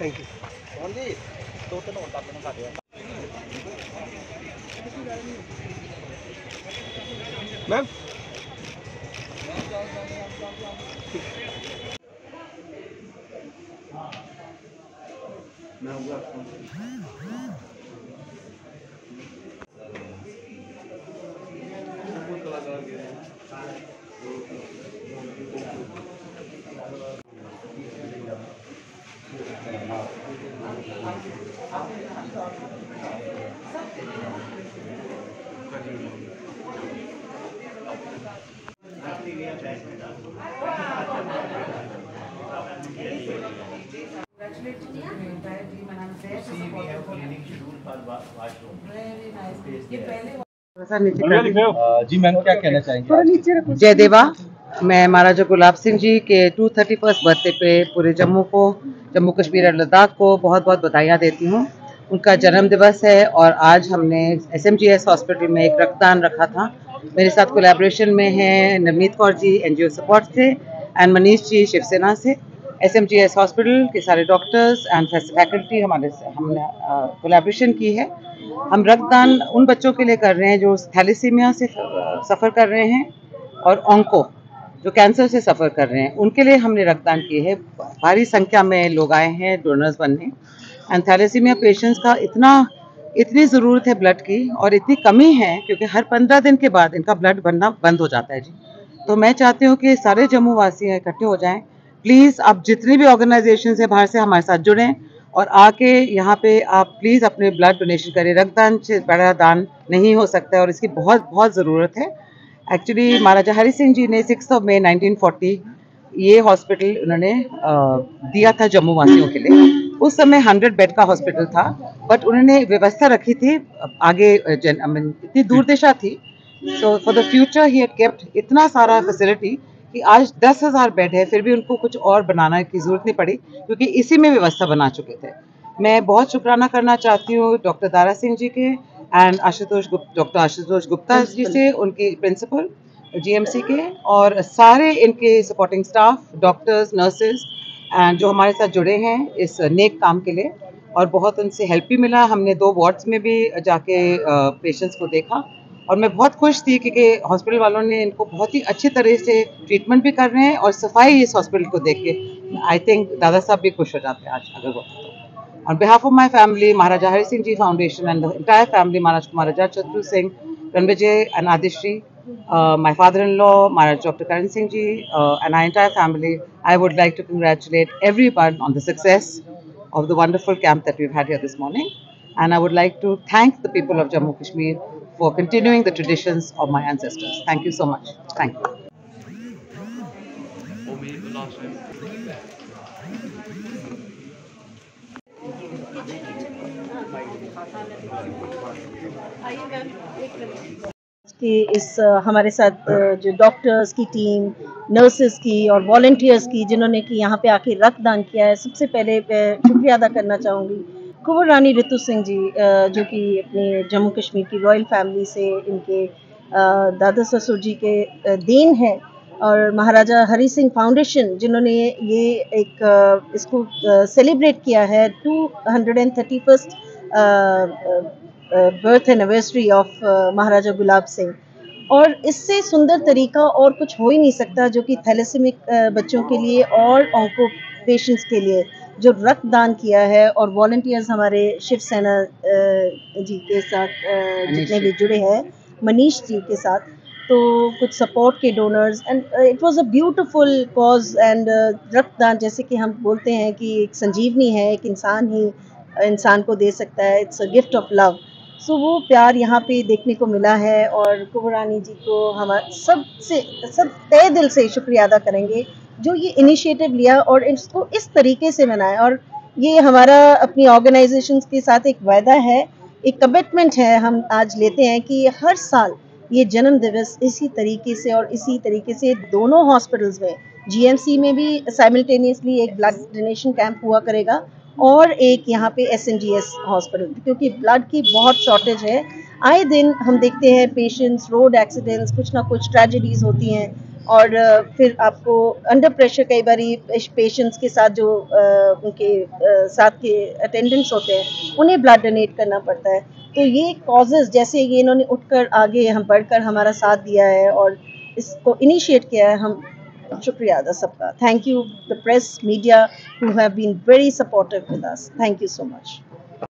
Thank you ma'am. जी ma'am, क्या कहना चाहेंगे? जय देवा। मैं महाराजा गुलाब सिंह जी के 231 बर्थडे पे पूरे जम्मू कश्मीर और लद्दाख को बहुत बहुत बधाइयाँ देती हूँ। उनका जन्म दिवस है और आज हमने SMGS हॉस्पिटल में एक रक्तदान रखा था। मेरे साथ कोलैबोरेशन में है नवनीत कौर जी NGO सपोर्ट से एंड मनीष जी शिवसेना से। SMGS हॉस्पिटल के सारे डॉक्टर्स एंड फैकल्टी हमने कोलैबोरेशन की है। हम रक्तदान उन बच्चों के लिए कर रहे हैं जो थैलेसीमिया से सफ़र कर रहे हैं और ऑन्को जो कैंसर से सफ़र कर रहे हैं, उनके लिए हमने रक्तदान किए हैं। भारी संख्या में लोग आए हैं डोनर्स बनने। एंड थैलेसीमिया पेशेंट्स का इतनी ज़रूरत है ब्लड की और इतनी कमी है क्योंकि हर 15 दिन के बाद इनका ब्लड बनना बंद हो जाता है जी। तो मैं चाहती हूँ कि सारे जम्मू वासी इकट्ठे हो जाएं। प्लीज़ आप जितनी भी ऑर्गेनाइजेशन है बाहर से हमारे साथ जुड़ें और आके यहाँ पे आप प्लीज़ अपने ब्लड डोनेशन करें। रक्तदान से बड़ा दान नहीं हो सकता है और इसकी बहुत बहुत ज़रूरत है। एक्चुअली महाराजा हरि सिंह जी ने 6 मई 1940 ये हॉस्पिटल उन्होंने दिया था जम्मू वासियों के लिए। उस समय 100 बेड का हॉस्पिटल था, बट उन्होंने व्यवस्था रखी थी आगे इतनी दूर दिशा थी। So for the future he had kept इतना सारा फैसिलिटी कि आज 10,000 बेड है, फिर भी उनको कुछ और बनाने की जरूरत नहीं पड़ी क्योंकि इसी में व्यवस्था बना चुके थे। मैं बहुत शुक्राना करना चाहती हूँ डॉक्टर दारा सिंह जी के एंड डॉक्टर आशुतोष गुप्ता जी से, उनके प्रिंसिपल GMC के और सारे इनके supporting staff doctors nurses and जो हमारे साथ जुड़े हैं इस नेक काम के लिए। और बहुत उनसे हेल्प भी मिला। हमने 2 वार्ड्स में भी जाके पेशेंट्स को देखा और मैं बहुत खुश थी क्योंकि हॉस्पिटल वालों ने इनको बहुत ही अच्छी तरह से ट्रीटमेंट भी कर रहे हैं और सफाई इस हॉस्पिटल को देख के आई थिंक दादा साहब भी खुश हो जाते हैं आज अगर वो। On behalf of my family, Maharaja Hari Singh Ji Foundation and the entire family, Maharaja Chatru Singh, Ranvijay and Adishri, my father-in-law, Maharaja Dr. Karan Singh Ji, and our entire family, I would like to congratulate everyone on the success of the wonderful camp that we've had here this morning. And I would like to thank the people of Jammu Kashmir for continuing the traditions of my ancestors. Thank you so much. Thank you. कि इस हमारे साथ जो doctors की team, nurses की और volunteers की जिन्होंने कि यहाँ पे आके रक्तदान किया है, सबसे पहले शुक्रिया अदा करना चाहूँगी कुंवर रानी रितु सिंह जी जो कि अपने जम्मू कश्मीर की रॉयल फैमिली से इनके दादा ससुर जी के देन है, और महाराजा हरि सिंह फाउंडेशन जिन्होंने ये एक इसको सेलिब्रेट किया है 231st birth anniversary of Maharaja Gulab Singh. और इससे सुंदर तरीका और कुछ हो ही नहीं सकता जो कि थैलेसीमिक बच्चों के लिए और ऑन्को पेशेंट्स के लिए जो रक्तदान किया है। और वॉलंटियर्स हमारे शिवसेना जी के साथ जितने भी जुड़े हैं, मनीष जी के साथ, तो कुछ सपोर्ट के donors and it was a beautiful cause. And रक्तदान जैसे कि हम बोलते हैं कि एक संजीवनी है, एक इंसान ही इंसान को दे सकता है, it's a gift of love. So वो प्यार यहाँ पे देखने को मिला है और कुंवर रानी जी को हम सब तहे दिल से शुक्रिया अदा करेंगे जो ये इनिशिएटिव लिया और इसको इस तरीके से बनाया। और ये हमारा अपनी ऑर्गेनाइजेशंस के साथ एक वायदा है, एक कमिटमेंट है, हम आज लेते हैं कि हर साल ये जन्म दिवस इसी तरीके से और इसी तरीके से दोनों हॉस्पिटल्स में, GMC में भी साइमल्टेनियसली एक ब्लड डोनेशन कैंप हुआ करेगा और एक यहाँ पे SMGS हॉस्पिटल, क्योंकि ब्लड की बहुत शॉर्टेज है। आए दिन हम देखते हैं पेशेंट्स, रोड एक्सीडेंट्स, कुछ ना कुछ ट्रेजेडीज़ होती हैं, और फिर आपको अंडर प्रेशर कई बार पेशेंट्स के साथ जो उनके साथ के अटेंडेंट्स होते हैं उन्हें ब्लड डोनेट करना पड़ता है। तो ये कॉजेज़ जैसे ये इन्होंने उठकर आगे हम बढ़कर हमारा साथ दिया है और इसको इनिशिएट किया है, हम शुक्रिया अदा सबका। Thank you the press media who have been very supportive with us. Thank you so much.